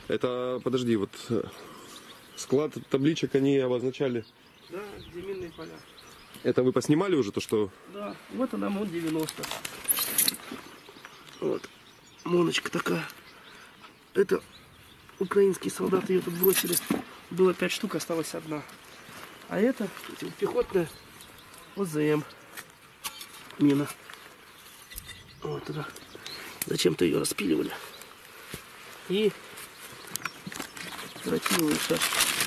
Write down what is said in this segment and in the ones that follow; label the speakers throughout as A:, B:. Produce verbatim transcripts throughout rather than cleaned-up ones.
A: Это, подожди, вот склад табличек они обозначали.
B: Да, где минные поля.
A: Это вы поснимали уже то, что...
B: Да, вот она МОН девяносто. Вот, моночка такая. Это украинские солдаты ее тут бросили. Было пять штук, осталась одна. А это пехотная ОЗМ. Мина. Вот она. Зачем-то ее распиливали. И тротиловый шар.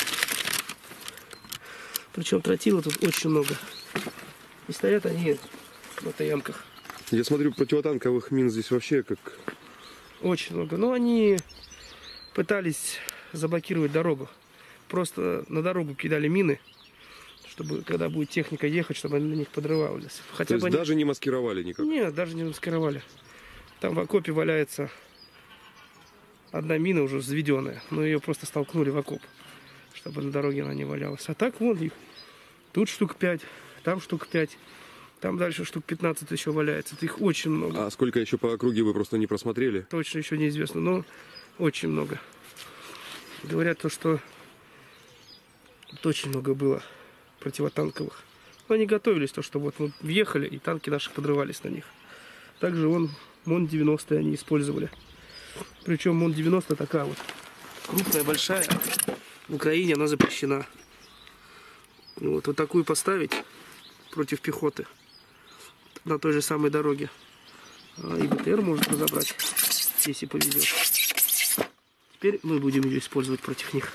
B: Причем тротила тут очень много. И стоят они в мотоямках.
A: Я смотрю, противотанковых мин здесь вообще как...
B: Очень много. Но они пытались заблокировать дорогу. Просто на дорогу кидали мины, чтобы, когда будет техника ехать, чтобы они на них подрывались. Хотя
A: То есть
B: бы
A: даже
B: они...
A: не маскировали никак?
B: Нет, даже не маскировали. Там в окопе валяется одна мина уже взведенная, но ее просто столкнули в окоп, чтобы на дороге она не валялась. А так вон их. Тут штук пять, там штук пять, там дальше штук пятнадцать еще валяется. Это их очень много.
A: А сколько еще по округе вы просто не просмотрели?
B: Точно еще неизвестно, но очень много. Говорят то, что тут очень много было противотанковых. Но они готовились, то, что вот мы въехали, и танки наши подрывались на них. Также вон МОН девяносто они использовали. Причем МОН девяносто такая вот крупная, большая. В Украине она запрещена. Вот, вот такую поставить против пехоты на той же самой дороге. И БТР может разобрать, если повезет. Теперь мы будем ее использовать против них.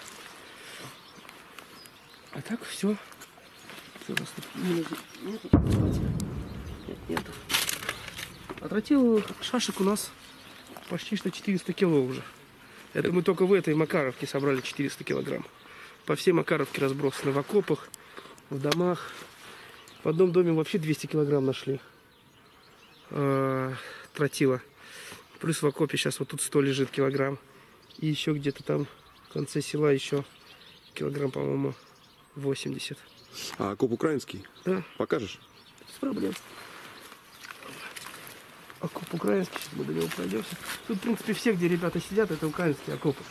B: А так все. Что у нас тут? Нету? Нет, нету. А тротиловых шашек у нас почти что четыреста кило уже. Это мы только в этой Макаровке собрали четыреста килограмм. По всей Макаровке разбросаны в окопах, в домах. В одном доме вообще двести килограмм нашли э, тротила. Плюс в окопе сейчас вот тут сто лежит килограмм. И еще где-то там в конце села еще килограмм, по-моему, восемьдесят.
A: А окоп украинский?
B: Да.
A: Покажешь?
B: Без проблем. Окоп украинский, сейчас мы до него пройдемся. Тут, в принципе, все, где ребята сидят, это украинские окопы.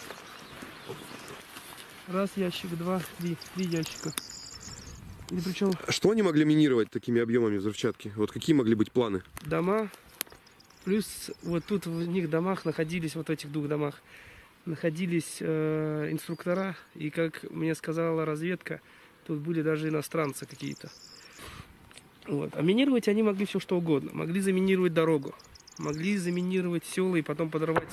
B: Раз ящик, два, три, три ящика. И причем...
A: Что они могли минировать такими объемами взрывчатки? Вот какие могли быть планы?
B: Дома. Плюс вот тут в них домах находились, вот в этих двух домах, находились э, инструктора. И, как мне сказала разведка, тут были даже иностранцы какие-то. Вот. А минировать они могли все что угодно. Могли заминировать дорогу. Могли заминировать села и потом подорвать.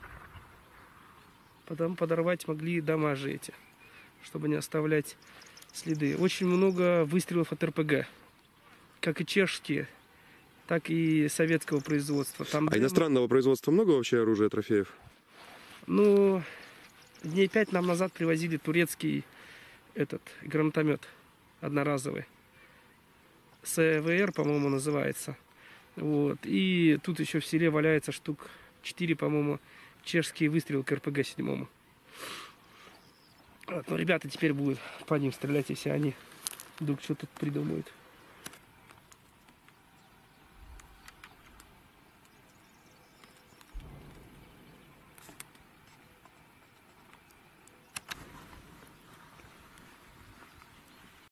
B: Потом подорвать могли дома же эти, чтобы не оставлять следы. Очень много выстрелов от эр пэ гэ. Как и чешские, так и советского производства. Там
A: а иностранного производства много вообще оружия, трофеев?
B: Ну, дней пять нам назад привозили турецкий этот гранатомет одноразовый. С вэ эр, по-моему, называется. Вот. И тут еще в селе валяется штук четыре, по-моему, чешские выстрелы к эр пэ гэ семь. Вот. Но ребята теперь будут по ним стрелять, если они вдруг что-то придумают.